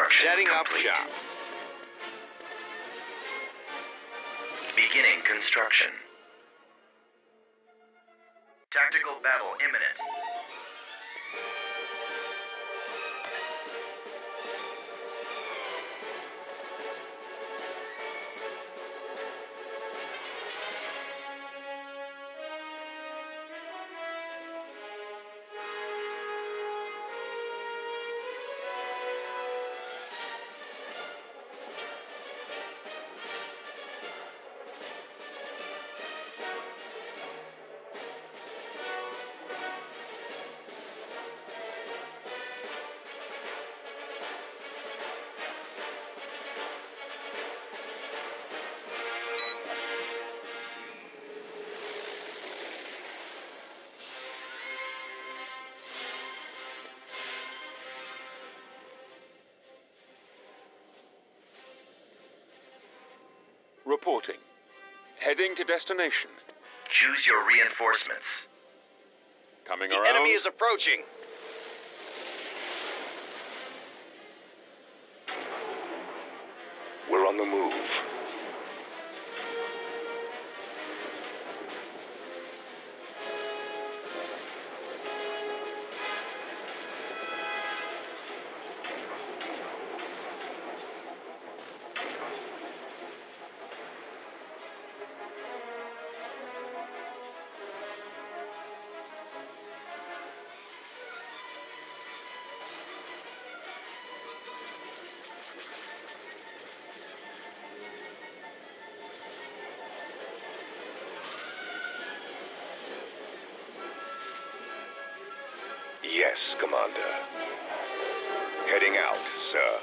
Construction Setting up complete. shop. Beginning construction. Tactical battle imminent. Reporting. Heading to destination. Choose your reinforcements. Coming The around. enemy is approaching. We're on the move. Yes, Commander. Heading out, sir.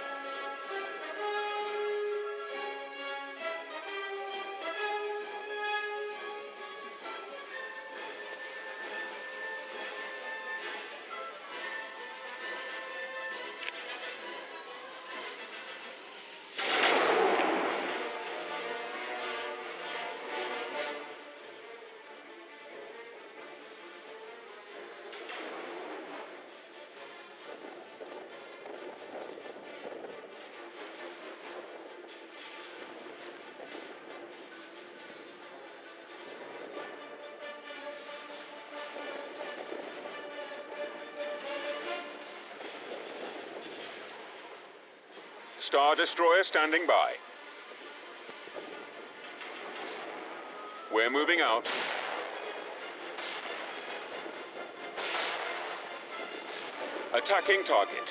Star Destroyer standing by. We're moving out. Attacking target.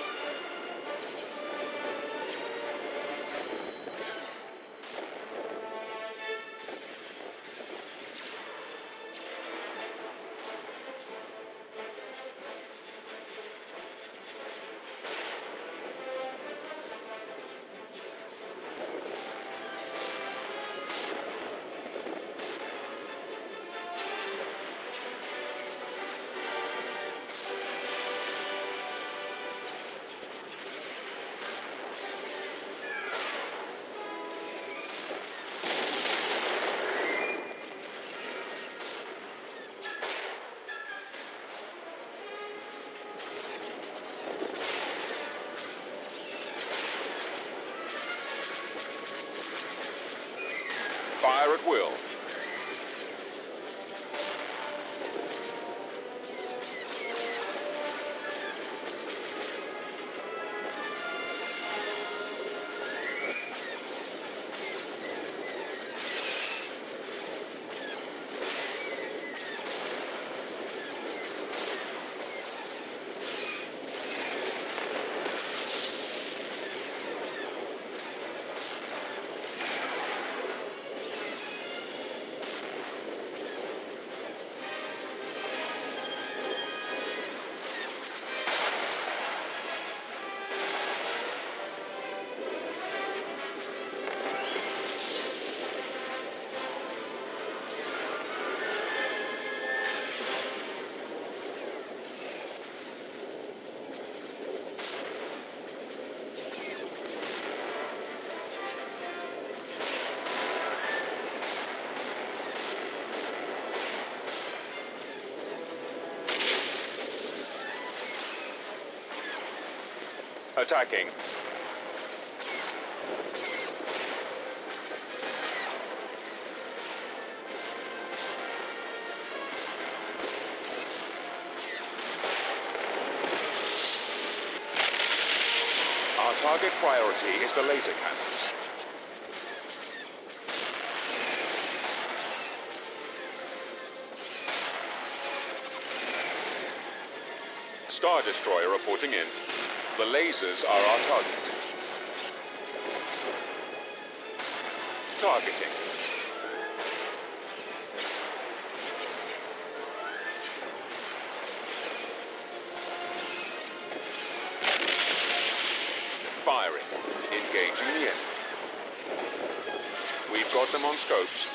Fire at will. Attacking. Our target priority is the laser cannons. Star Destroyer reporting in. The lasers are our target. Targeting. Firing. Engaging the enemy. We've got them on scopes.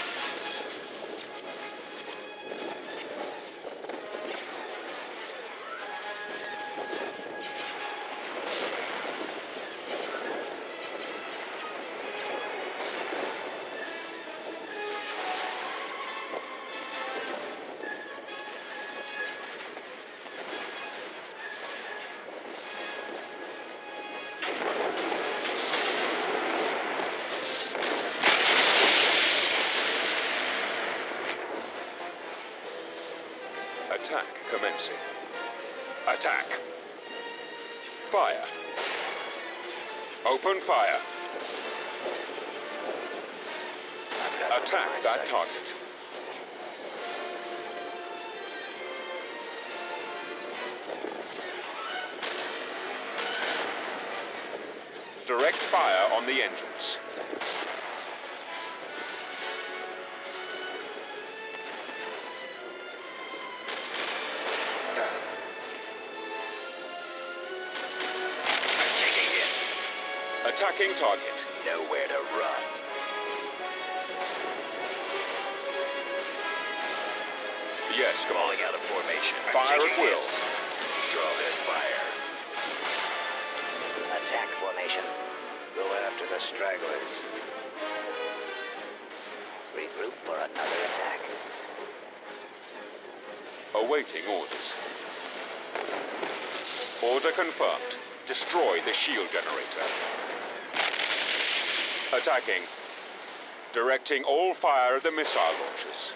Attack commencing. Attack. Fire. Open fire. Attack that target. Direct fire on the engines. Attacking target. Nowhere to run. Yes, come on. Falling out of formation. Fire at will. Draw their fire. Attack formation. Go after the stragglers. Regroup for another attack. Awaiting orders. Order confirmed. Destroy the shield generator. Attacking. Directing all fire at the missile launchers.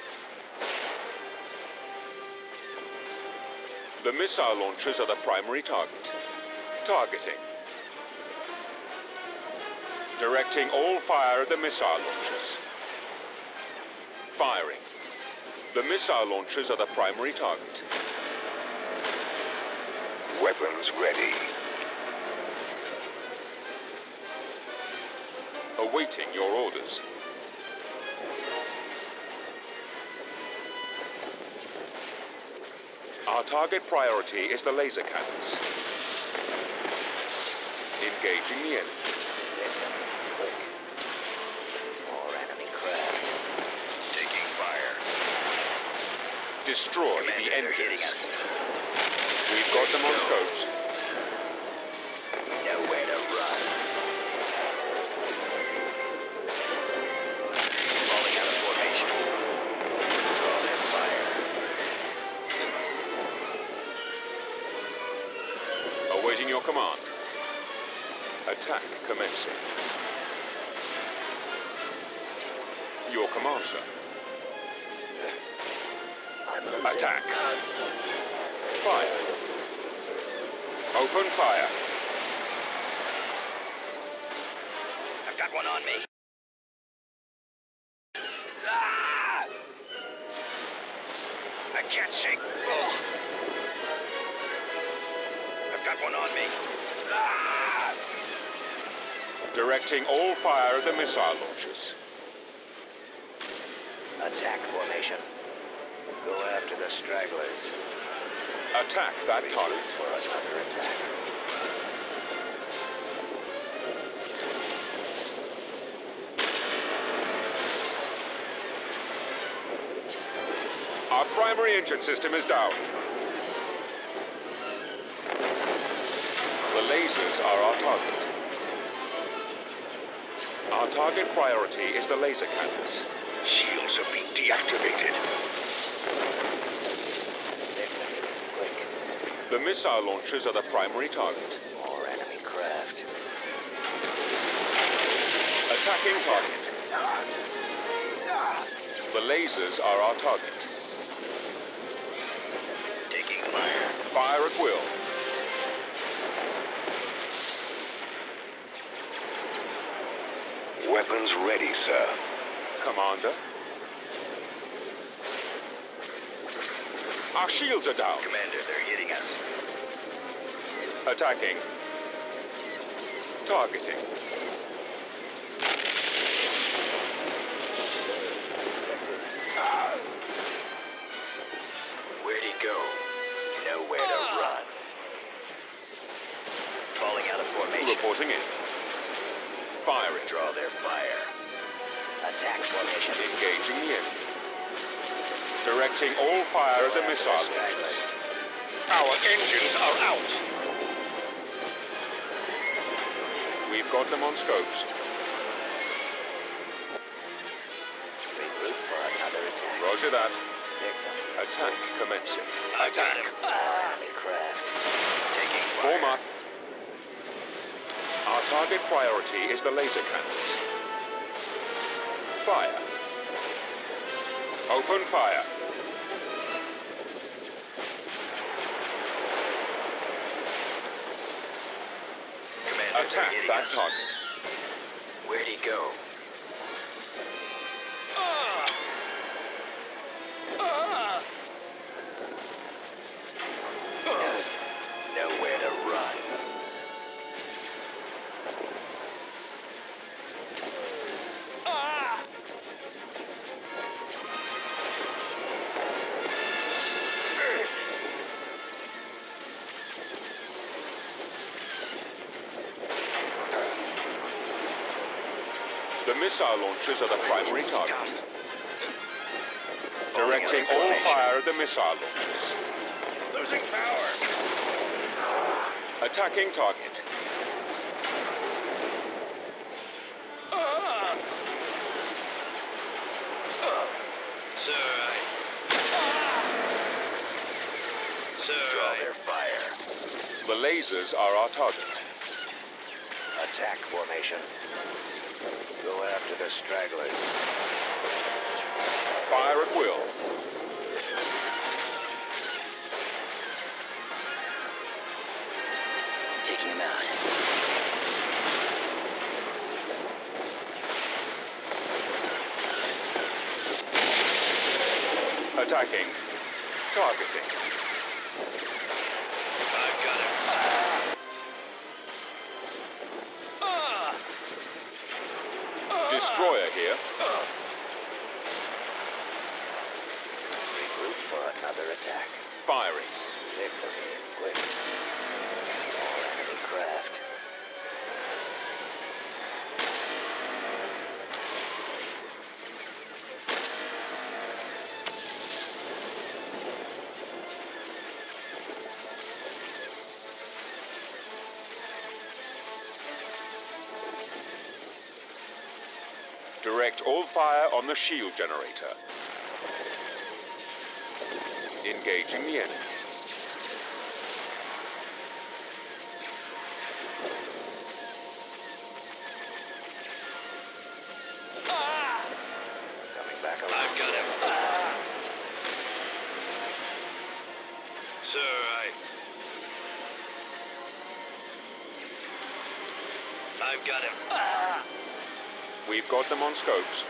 The missile launchers are the primary target. Targeting. Directing all fire at the missile launchers. Firing. The missile launchers are the primary target. Weapons ready. Awaiting your orders. Our target priority is the laser cannons. Engaging the enemy. Quick. More enemy craft. Taking fire. Destroy Commander, the they're hitting engines. us. We've got them on scopes. Nowhere to run. Falling out of formation. Draw their fire. Awaiting your command. Attack commencing. Your command, sir. I'm losing. Attack. Fire. Open fire. I've got one on me. Ah! I can't shake. Oh. I've got one on me. Ah! Directing all fire at the missile launchers. Attack formation. Go after the stragglers. Attack that target. For another attack. Our primary engine system is down. The lasers are our target. Our target priority is the laser cannons. Shields have been deactivated. Quick. The missile launchers are the primary target. More Attacking target. The lasers are our target. Taking fire. Fire at will. Weapons ready, sir. Commander. Our shields are down. Commander, they're hitting us. Attacking. Targeting. Detected. Where'd he go? Nowhere to run. Falling out of formation. Reporting in. Firing. Draw their fire. Attack formation. Engaging the enemy. Directing all fire at the missile launchers. Our engines are out. We've got them on scopes. Regroup for another attack. Roger that. Victim. Attack commencing. Attack. Enemy craft. Taking fire. Form up. Our target priority is the laser cannons. Fire. Open fire. Commander, they're Attack hitting that us. target. Where'd he go? Nowhere to run. The missile launchers are the primary target. Directing all fire at the missile launchers. Losing power. Attacking target. Draw their fire. The lasers are our target. Attack formation. Go after the stragglers. Fire at will. Taking him out. Attacking. Targeting. I've got him. Destroyer here. Regroup for another attack. Firing. Victim here, quick. More enemy craft. Direct all fire on the shield generator. Engaging the enemy. Coming back around. I've got him. Sir, I've got him. We've got them on scopes.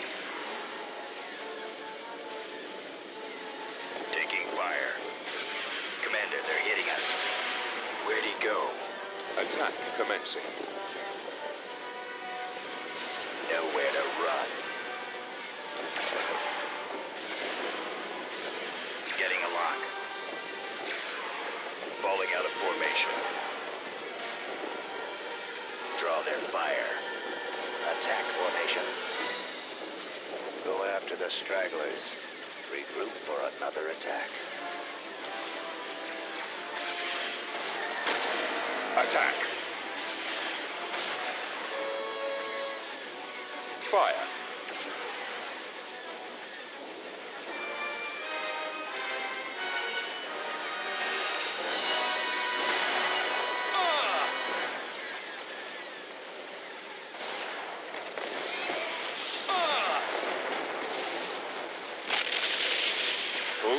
Taking fire. Commander, they're hitting us. Where'd he go? Attack commencing. Nowhere to run. Getting a lock. Falling out of formation. Draw their fire. Attack formation. Go after the stragglers. Regroup for another attack. Attack. Fire.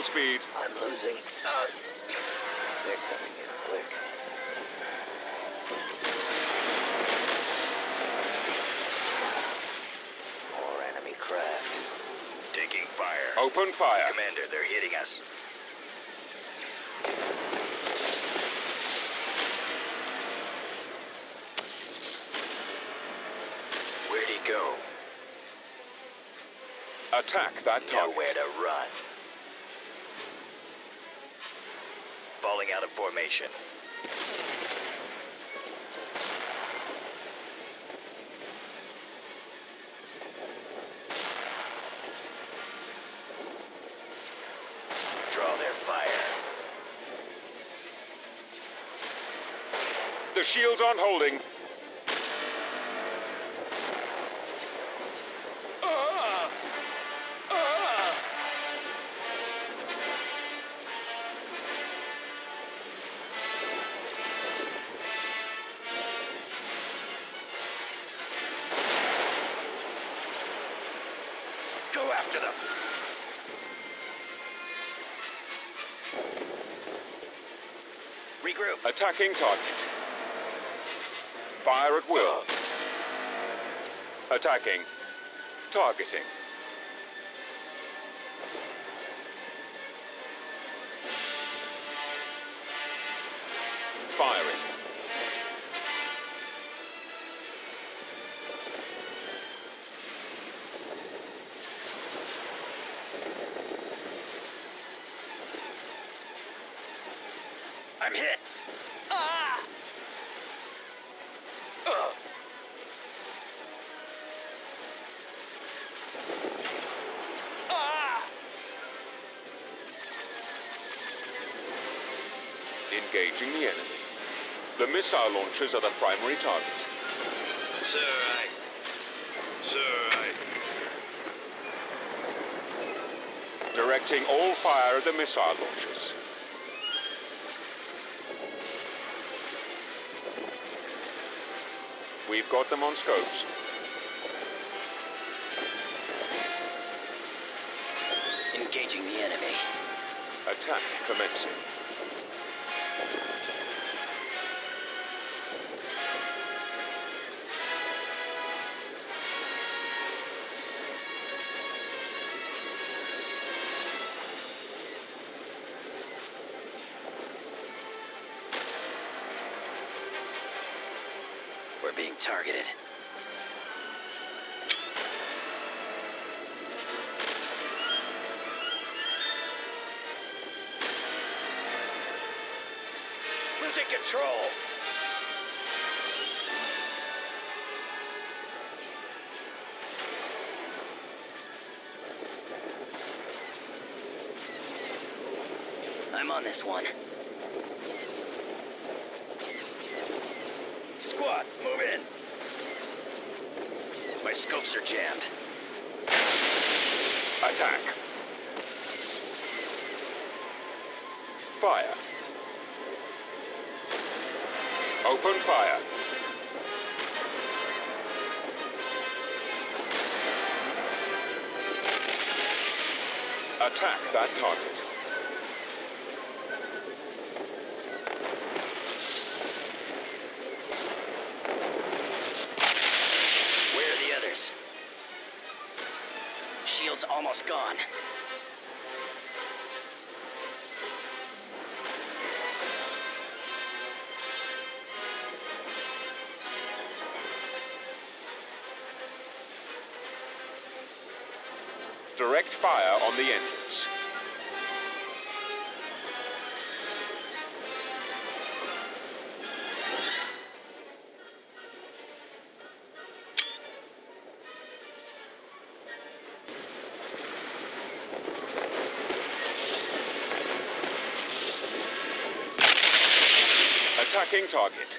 Full speed. I'm losing. They're coming in quick. More enemy craft. Taking fire. Open fire. Commander, they're hitting us. Where'd he go? Attack that target. Nowhere to run. Falling out of formation. Draw their fire. The shield's on holding. Go after them. Regroup. Attacking target. Fire at will. Attacking. Targeting. Firing. I'm hit. Engaging the enemy. The missile launchers are the primary target. Sir, Directing all fire at the missile launchers. We've got them on scopes. Engaging the enemy. Attack commencing. We're being targeted. losing control. I'm on this one. Squad, move in. My scopes are jammed. Attack. Fire. Open fire. Attack that target. Where are the others? Shield's almost gone. Direct fire on the engines. Attacking target.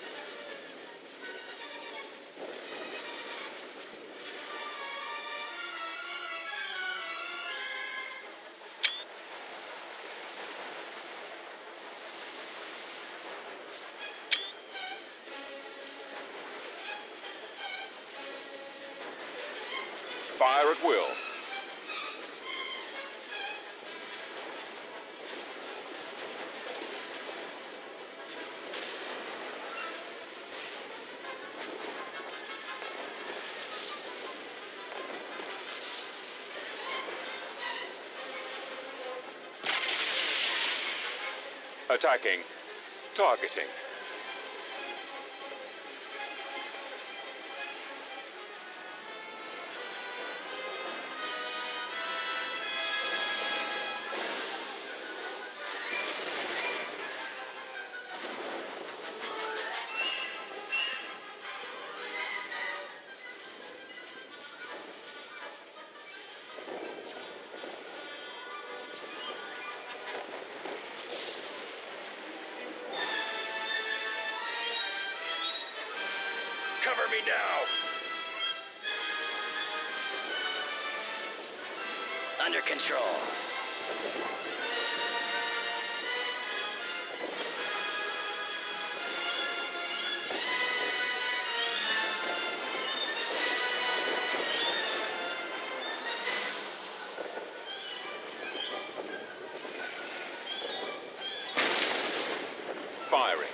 Fire at will. Attacking. Targeting. Cover me now. Under control. Firing.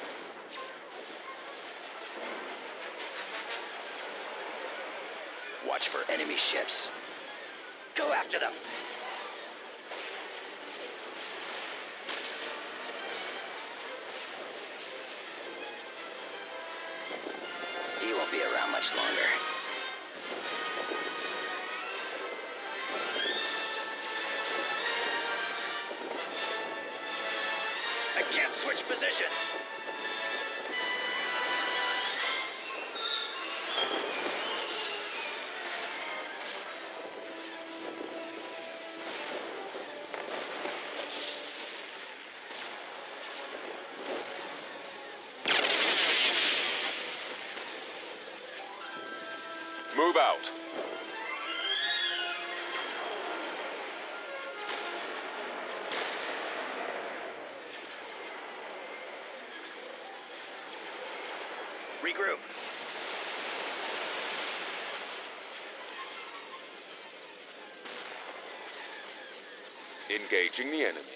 Watch for enemy ships. Go after them. He won't be around much longer. I can't switch position. Move out. Regroup. Engaging the enemy.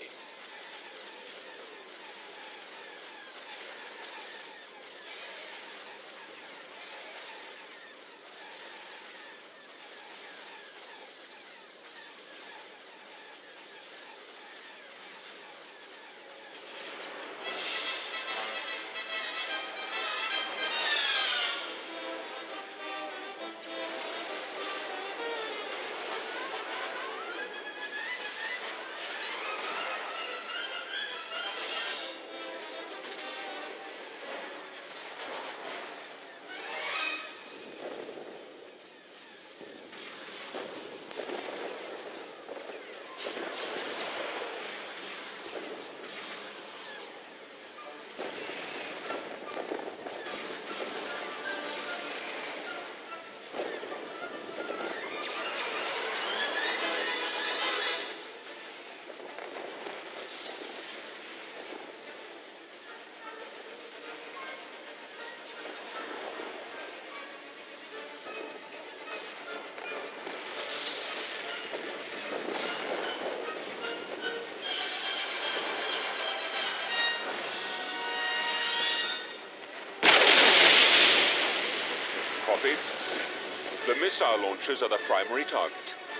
Copied. The missile launchers are the primary target.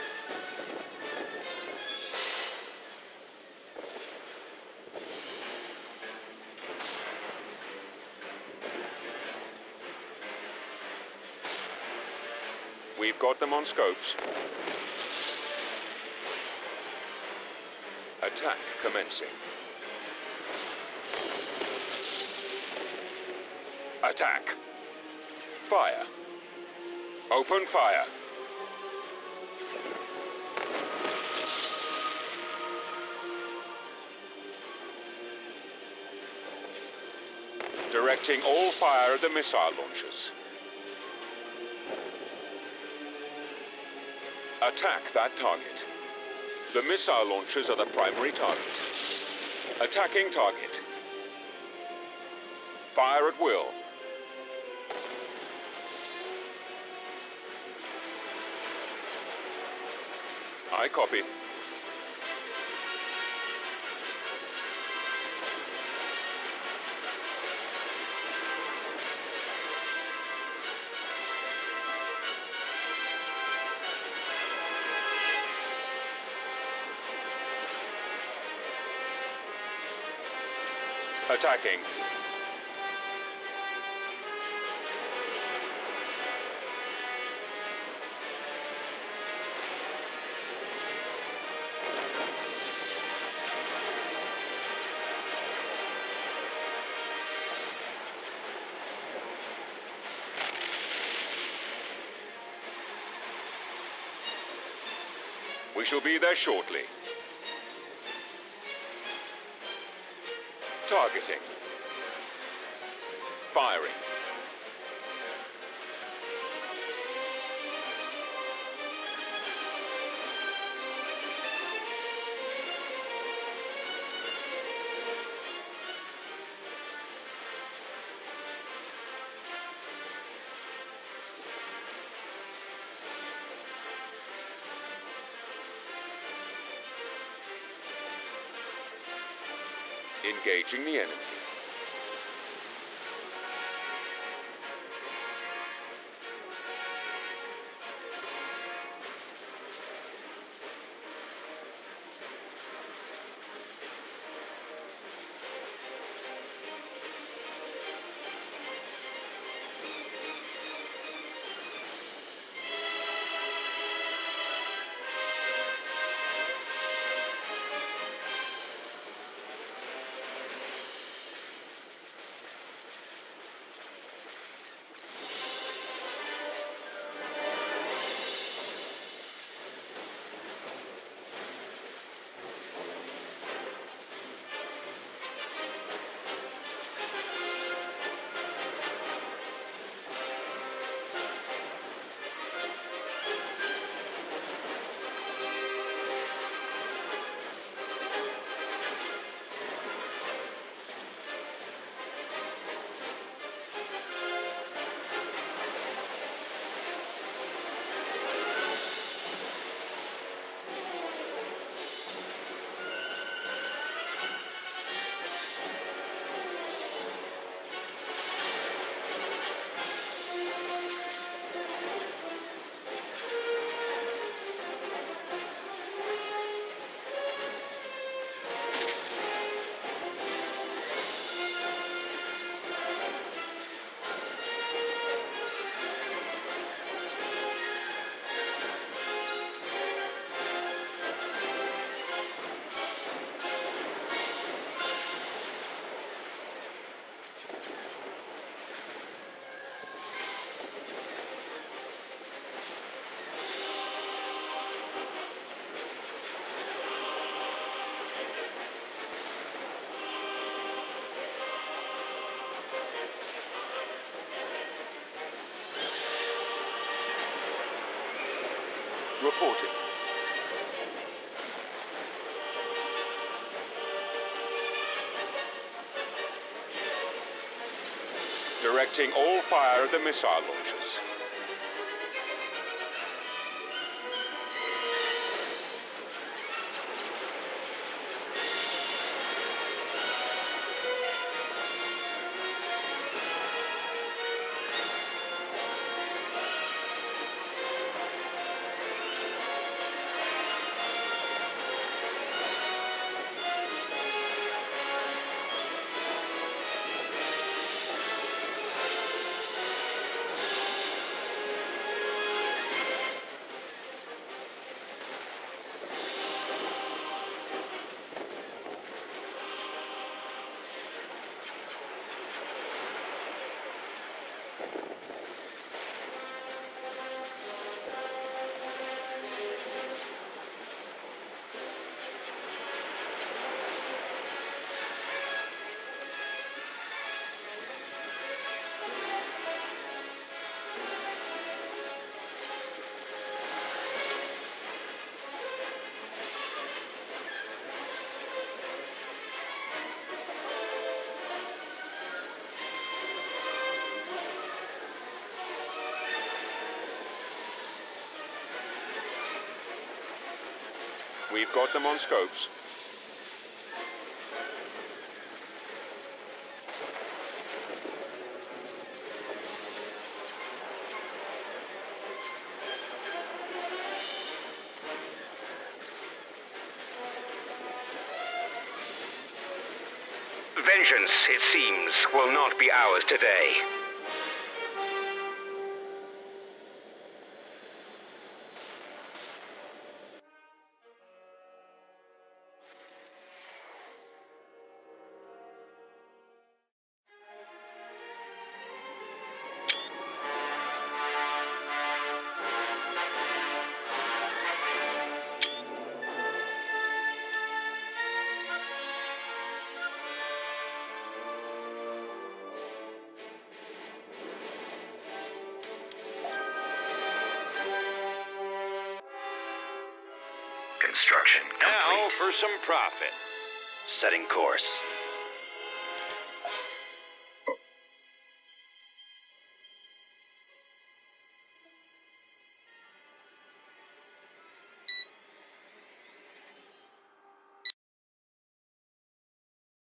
We've got them on scopes. Attack commencing. Attack. Fire. Open fire. Directing all fire at the missile launchers. Attack that target. The missile launchers are the primary target. Attacking target. Fire at will. I copy. Attacking. We shall be there shortly. Targeting. Firing. Engaging the enemy. Reporting. Directing all fire at the missile launchers. We've got them on scopes. Vengeance, it seems, will not be ours today. Construction complete. Now for some profit. Setting course.